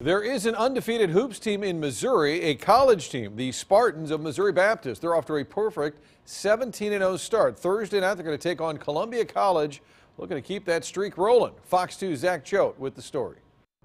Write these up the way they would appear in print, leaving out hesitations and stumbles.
There is an undefeated hoops team in Missouri, a college team, the Spartans of Missouri Baptist. They're off to a perfect 17-0 start. Thursday night, they're going to take on Columbia College, looking to keep that streak rolling. Fox 2's Zach Choate with the story.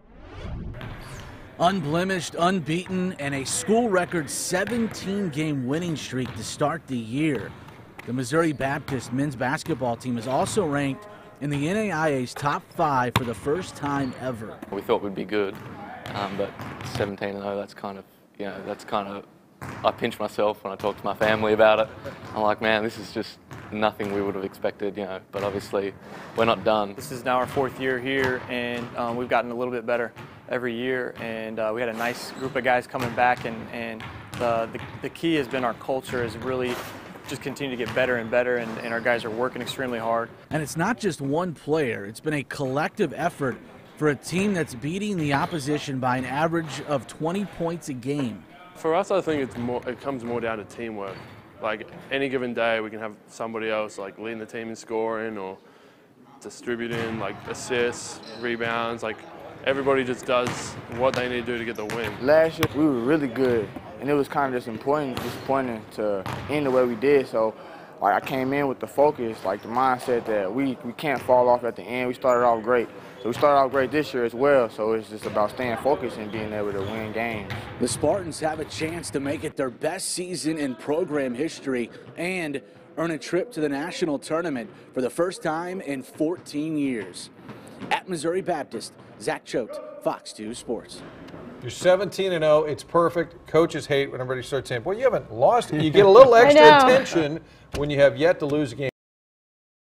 Unblemished, unbeaten, and a school record 17-game winning streak to start the year. The Missouri Baptist men's basketball team is also ranked in the NAIA's top 5 for the first time ever. We thought we'd be good, but 17-0, that's kind of, I pinch myself when I talk to my family about it. I'm like, man, this is just nothing we would have expected, but obviously we're not done. This is now our 4th year here, and we've gotten a little bit better every year, and we had a nice group of guys coming back, and the key has been our culture is really just continue to get better and better, and our guys are working extremely hard. And it's not just one player, it's been a collective effort for a team that's beating the opposition by an average of 20 points a game. For us, I think it comes more down to teamwork. Like any given day, we can have somebody else like leading the team in scoring or distributing, like assists, rebounds. Like everybody just does what they need to do to get the win. Last year, we were really good, and it was kind of disappointing to end the way we did. So, like, I came in with the focus, like the mindset that we can't fall off at the end. We started off great. So we started off great this year as well, so it's just about staying focused and being able to win games. The Spartans have a chance to make it their best season in program history and earn a trip to the national tournament for the first time in 14 years. At Missouri Baptist, Zach Choate, Fox 2 Sports. You're 17-0. It's perfect. Coaches hate when everybody starts saying, "Boy, you haven't lost." You get a little extra attention when you have yet to lose a game.